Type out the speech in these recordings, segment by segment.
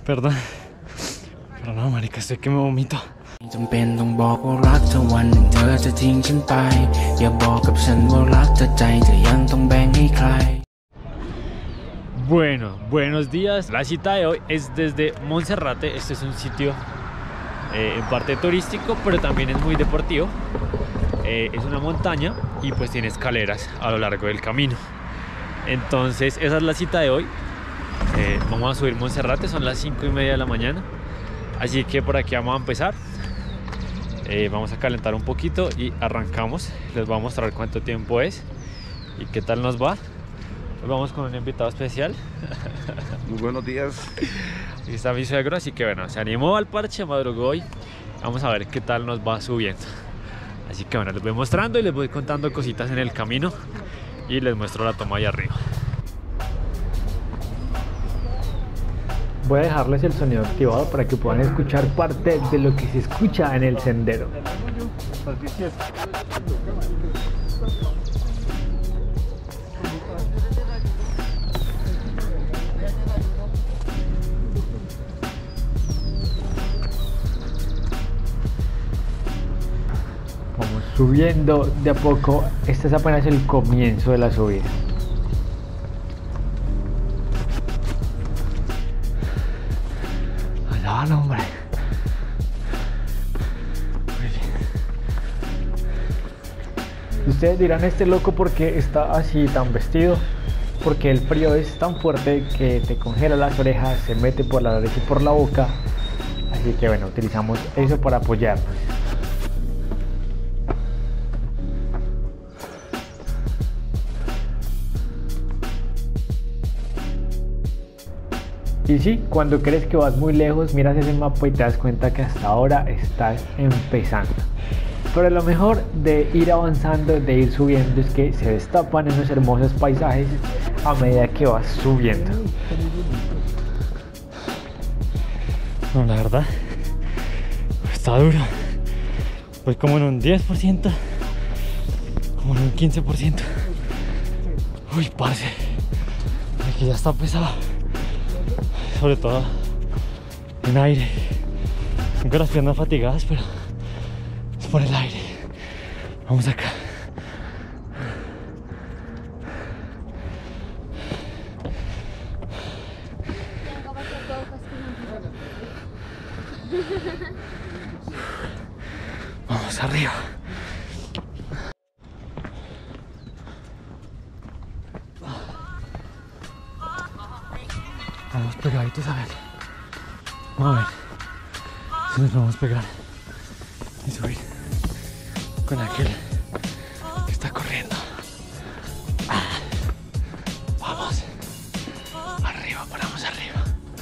Perdón. Pero no, marica, estoy que me vomito. Bueno, buenos días. La cita de hoy es desde Monserrate. Este es un sitio en parte turístico, pero también es muy deportivo. Es una montaña y pues tiene escaleras a lo largo del camino. Entonces esa es la cita de hoy. Vamos a subir Monserrate, son las 5:30 de la mañana. Así que por aquí vamos a empezar. Vamos a calentar un poquito y arrancamos. Les voy a mostrar cuánto tiempo es y qué tal nos va. Hoy vamos con un invitado especial. Muy buenos días. Aquí está mi suegro, así que bueno, se animó al parche, madrugó hoy. Vamos a ver qué tal nos va subiendo. Así que bueno, les voy mostrando y les voy contando cositas en el camino. Y les muestro la toma allá arriba. Voy a dejarles el sonido activado para que puedan escuchar parte de lo que se escucha en el sendero. Vamos subiendo de a poco. Este es apenas el comienzo de la subida. No, hombre. Muy bien. Ustedes dirán, este loco porque está así tan vestido, porque el frío es tan fuerte que te congela las orejas, se mete por la nariz y por la boca. Así que bueno, utilizamos eso para apoyarnos. Y sí, cuando crees que vas muy lejos, miras ese mapa y te das cuenta que hasta ahora estás empezando. Pero lo mejor de ir avanzando, de ir subiendo, es que se destapan unos hermosos paisajes a medida que vas subiendo. No, la verdad, está duro. Voy como en un 10%, como en un 15%. Uy, parce, aquí ya está pesado. Sobre todo en aire. Tengo las piernas fatigadas, pero es por el aire. Vamos acá. Vamos arriba. Vamos pegaditos a ver. Vamos a ver si nos vamos a pegar y subir con aquel que está corriendo. Vamos arriba, ponemos arriba.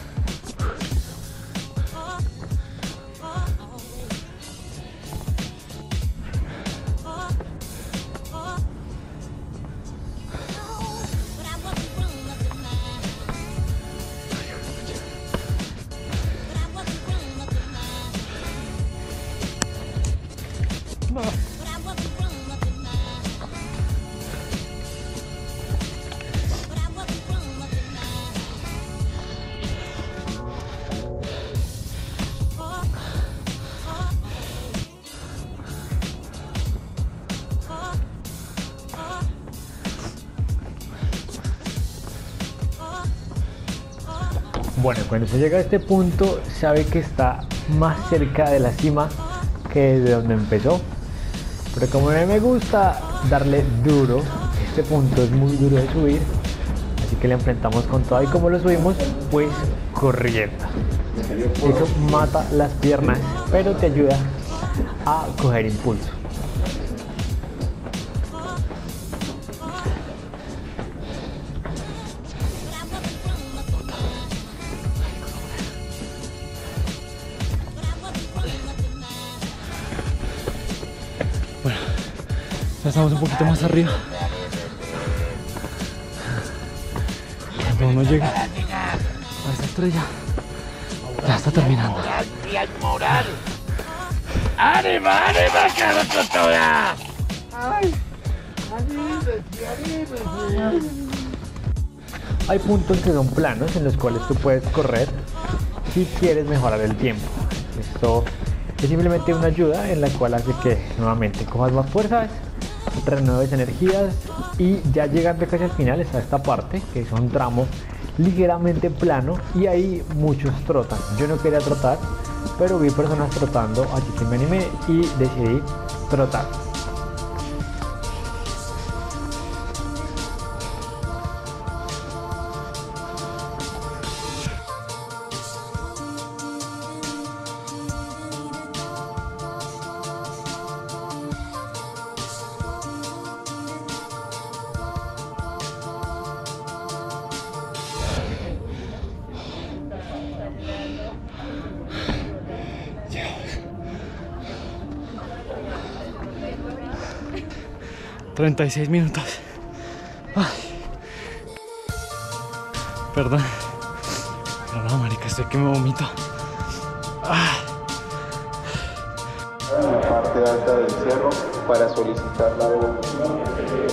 Bueno, cuando se llega a este punto, sabe que está más cerca de la cima que de donde empezó. Pero como a mí me gusta darle duro, este punto es muy duro de subir, así que le enfrentamos con todo. Y como lo subimos, pues corriendo. Eso mata las piernas, pero te ayuda a coger impulso. Bueno, ya estamos un poquito más arriba. Cuando uno llega a esa estrella, ya está terminando. ¡Ánimo, ánimo, cabrón! ¡Ay! Hay puntos que son planos en los cuales tú puedes correr si quieres mejorar el tiempo. Esto es simplemente una ayuda en la cual hace que nuevamente cojas más fuerzas, renueves energías y ya llegando casi al final está esta parte que es un tramo ligeramente plano y ahí muchos trotan. Yo no quería trotar, pero vi personas trotando, así que me animé y decidí trotar. $36 minutos. Ay. Perdón. Pero no, marica, estoy que me vomito. En la parte alta del cerro para solicitar la devolución.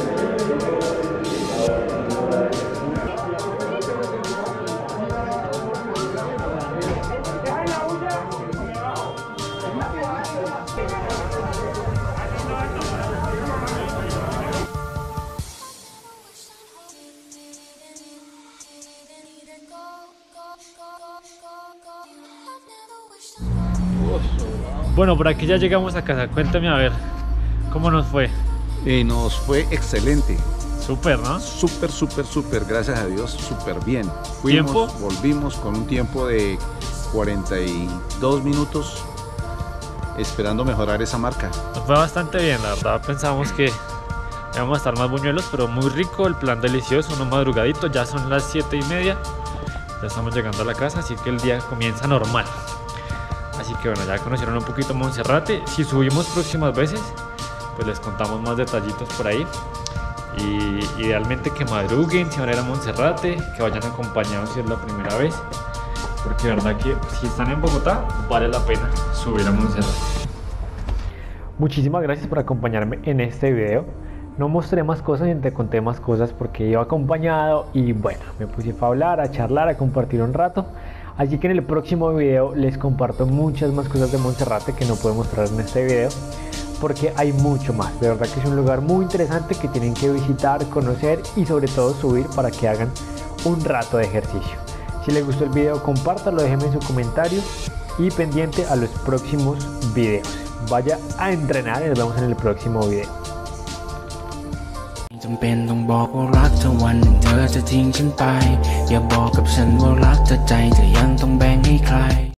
Bueno, por aquí ya llegamos a casa. Cuéntame a ver, ¿cómo nos fue? Nos fue excelente. Súper, ¿no? Súper, gracias a Dios, súper bien. ¿Tiempo? Volvimos con un tiempo de 42 minutos esperando mejorar esa marca. Nos fue bastante bien, la verdad. Pensábamos que íbamos a estar más buñuelos, pero muy rico, el plan delicioso, no madrugadito. Ya son las 7:30. Ya estamos llegando a la casa, así que el día comienza normal. Así que bueno, ya conocieron un poquito Monserrate. Si subimos próximas veces, pues les contamos más detallitos por ahí. Y idealmente que madruguen si van a ir a Monserrate, que vayan acompañados si es la primera vez. Porque de verdad que si están en Bogotá, vale la pena subir a Monserrate. Muchísimas gracias por acompañarme en este video. No mostré más cosas ni te conté más cosas porque iba acompañado y bueno, me puse a hablar, a charlar, a compartir un rato. Así que en el próximo video les comparto muchas más cosas de Monserrate que no puedo mostrar en este video porque hay mucho más. De verdad que es un lugar muy interesante que tienen que visitar, conocer y sobre todo subir para que hagan un rato de ejercicio. Si les gustó el video, compártalo, déjenme en su comentario y pendiente a los próximos videos. Vaya a entrenar y nos vemos en el próximo video. จำเป็นต้องบอกว่ารักเธอวันหนึ่งเธอจะทิ้งฉันไปอย่าบอกกับฉันว่ารักเธอใจจะยังต้องแบ่งให้ใคร